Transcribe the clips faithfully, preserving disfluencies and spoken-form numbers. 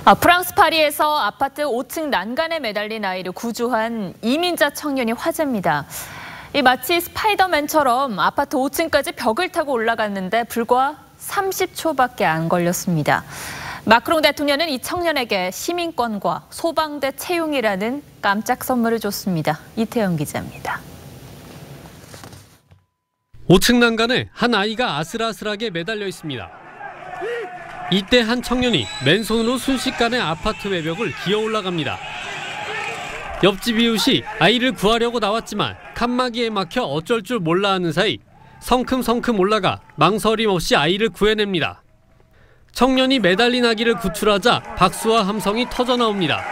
아, 프랑스 파리에서 아파트 오 층 난간에 매달린 아이를 구조한 이민자 청년이 화제입니다. 이 마치 스파이더맨처럼 아파트 오 층까지 벽을 타고 올라갔는데 불과 삼십 초밖에 안 걸렸습니다. 마크롱 대통령은 이 청년에게 시민권과 소방대 채용이라는 깜짝 선물을 줬습니다. 이태영 기자입니다. 오 층 난간에 한 아이가 아슬아슬하게 매달려 있습니다. 이때 한 청년이 맨손으로 순식간에 아파트 외벽을 기어 올라갑니다. 옆집 이웃이 아이를 구하려고 나왔지만 칸막이에 막혀 어쩔 줄 몰라 하는 사이 성큼성큼 올라가 망설임 없이 아이를 구해냅니다. 청년이 매달린 아기를 구출하자 박수와 함성이 터져나옵니다.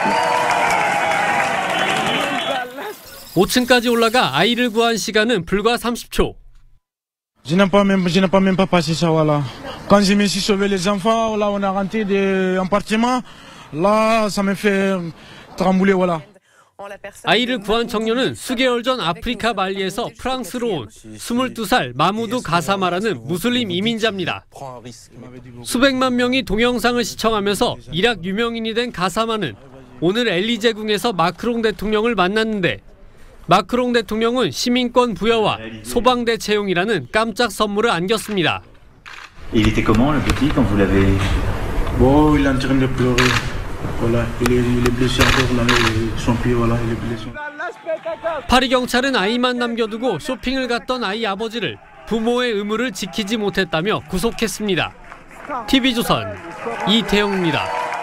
오 층까지 올라가 아이를 구한 시간은 불과 삼십 초. Je n'ai pas même, je n'ai pas même pas passé ça, voilà. Quand je me suis sauvé les enfants, là on a rentré des appartements, là ça me fait trembler, voilà. 아이를 구한 청년은 수개월 전 아프리카 말리에서 프랑스로 온 스물두 살 마무두 가사마라는 무슬림 이민자입니다. 수백만 명이 동영상을 시청하면서 이락 유명인이 된 가사마는 오늘 엘리제궁에서 마크롱 대통령을 만났는데 마크롱 대통령은 시민권 부여와 소방대 채용이라는 깜짝 선물을 안겼습니다. Il était comment le petit quand vous l'avez? Bon, il est en train de pleurer. Voilà, il est, il est blessé encore là, son pied, voilà, il est blessé. 파리 경찰은 아이만 남겨두고 쇼핑을 갔던 아이 아버지를 부모의 의무를 지키지 못했다며 구속했습니다. 티비조선 이태영입니다.